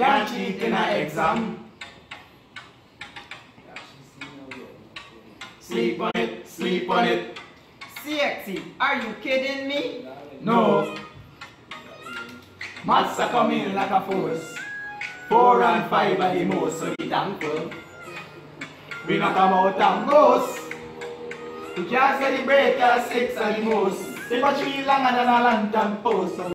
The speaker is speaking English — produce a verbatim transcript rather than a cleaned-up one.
Can't cheat in an exam. Sleep on it, sleep on it. C X C, are you kidding me? No. Maths are coming like a force. Four and five are the most, so be thankful. We not come out and ghost. We can't say the breakers, six are the most. They much feel longer than a lantern post.